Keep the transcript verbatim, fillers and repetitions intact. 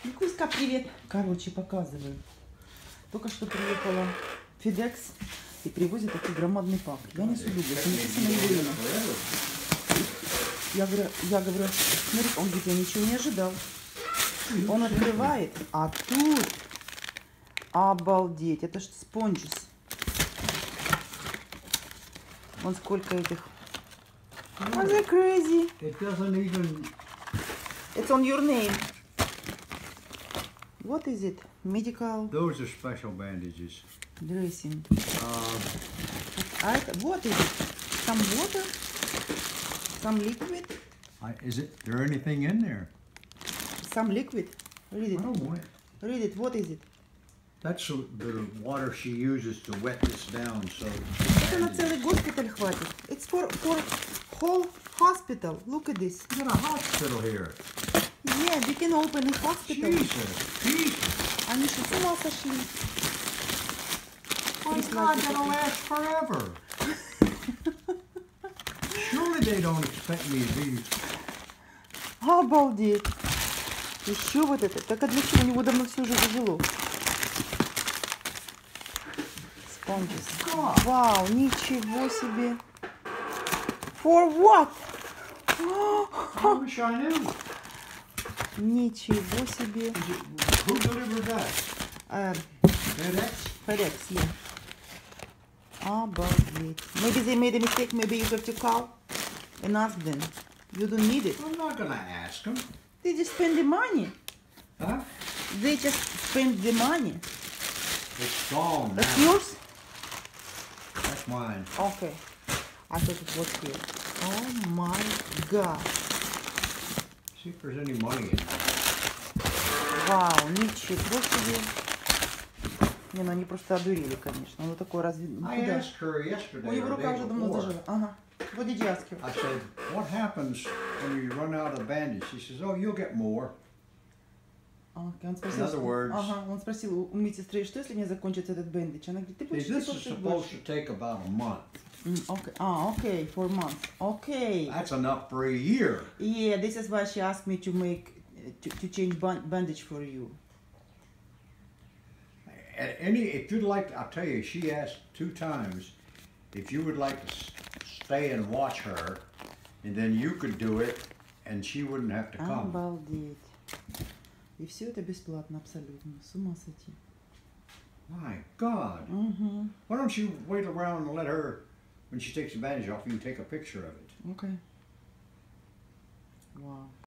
Кузька, привет. Короче, показываю. Только что приехала FedEx и привозит такой громадный пак. Я не люблю, это написано его имя. Я говорю, я говорю, смотри, он говорит, я ничего не ожидал. Он открывает, а тут, обалдеть, это что, спонжис. Вон сколько этих. Are they crazy? It doesn't even... It's on your name. What is it? Medical Those are special bandages. dressing. Uh, А это, what is it? Some water? Some liquid? I, is it there anything in there? Some liquid? Read I it. don't want it. Read it. What is it? That's the, the water she uses to wet this down. So Это на целый госпиталь хватит. It's for, for whole hospital. Look at this. we got a hospital here. Yeah, we can open a hospital. Jesus, Jesus. Они что, с ума сошли? My God, that'll last forever. Surely they don't expect me to be... Обалдеть. Еще вот это. Так а для чего? У него давно все уже зажило. Спонжис. Вау, ничего себе. For what? I wish I knew. Ничего себе. Who delivered that? Uh, FedEx? FedEx, yeah. Обалдеть. Maybe they made a mistake. Maybe you have to call and ask them. You don't need it. I'm not gonna ask them. They just spend the money. Huh? They just spend the money. It's gone now. That's yours? That's mine. Okay. I thought it was here. Oh my God. See if there's any money in there. Вау, ничего себе. Не, ну они просто одурели, конечно. Ну такой разве... I asked her yesterday У него or the рука day уже давно before. зажила. Ага. What did you ask her? I said, what happens when you run out of bandage? She says, oh, you'll get more. Okay, он спросил, In other words- ага, он спросил у медсестры, что если не закончится этот бендидж? Она говорит, ты See, будешь this is получать supposed больше. to take about a month. Mm, okay. Ah, okay, for months. Okay. That's enough for a year. Yeah, this is why she asked me to make, to, to change band bandage for you. At any, if you'd like, I'll tell you, she asked two times if you would like to s- stay and watch her, and then you could do it, and she wouldn't have to come. Обалдеть. И все это бесплатно, абсолютно. С ума сойти. My God. Угу. Why don't you wait around and let her, when she takes the bandage off, you can take a picture of it. Okay. Wow.